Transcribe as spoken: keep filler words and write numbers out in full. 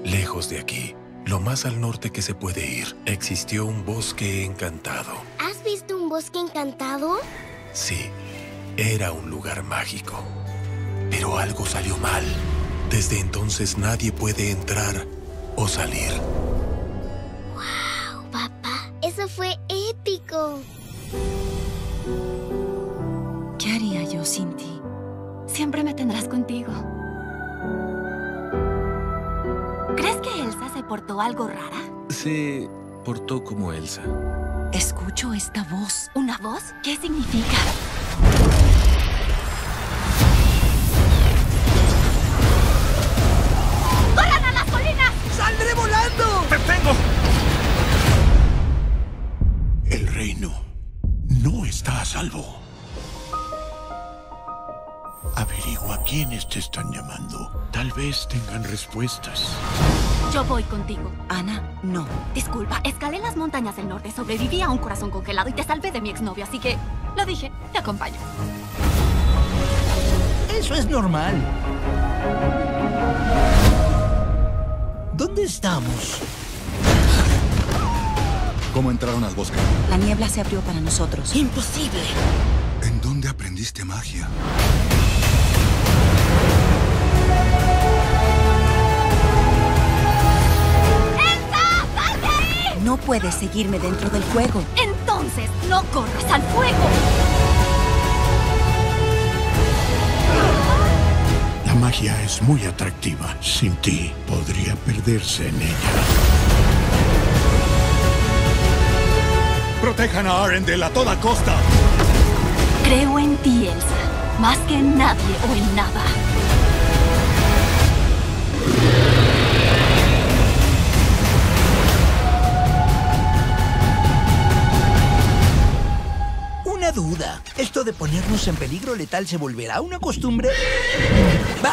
Lejos de aquí, lo más al norte que se puede ir, existió un bosque encantado. ¿Has visto un bosque encantado? Sí, era un lugar mágico. Pero algo salió mal. Desde entonces nadie puede entrar o salir. ¡Wow, papá! ¡Eso fue épico! ¿Qué haría yo sin ti? Siempre me tendrás contigo. ¿Crees que Elsa se portó algo rara? Se portó como Elsa. Escucho esta voz. ¿Una voz? ¿Qué significa? ¡Corran a las colinas! ¡Saldré volando! ¡Te tengo! El reino no está a salvo. Averigua quiénes te están llamando. Tal vez tengan respuestas. Yo voy contigo. Ana, no. Disculpa, escalé las montañas del norte, sobreviví a un corazón congelado y te salvé de mi exnovio, así que lo dije, te acompaño. Eso es normal. ¿Dónde estamos? ¿Cómo entraron al bosque? La niebla se abrió para nosotros. ¡Imposible! ¿En dónde aprendiste magia? No puedes seguirme dentro del fuego. Entonces, no corras al fuego. La magia es muy atractiva. Sin ti, podría perderse en ella. ¡Protejan a Arendelle a toda costa! Creo en ti, Elsa. Más que en nadie o en nada. Una duda. ¿Esto de ponernos en peligro letal se volverá una costumbre?